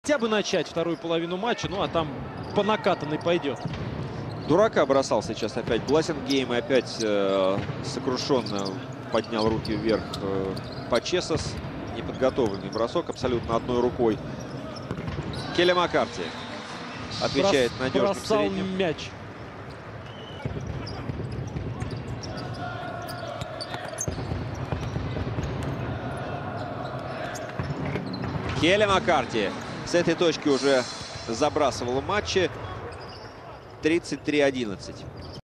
Хотя бы начать вторую половину матча, ну а там по накатанной пойдет. Дурака бросал сейчас опять Бласингейм и опять сокрушенно поднял руки вверх Пачесос. Неподготовленный бросок абсолютно одной рукой. Келли Маккарти отвечает надежным Бросал средним. мяч. Келли Маккарти с этой точки уже забрасывал матчи. 33-11.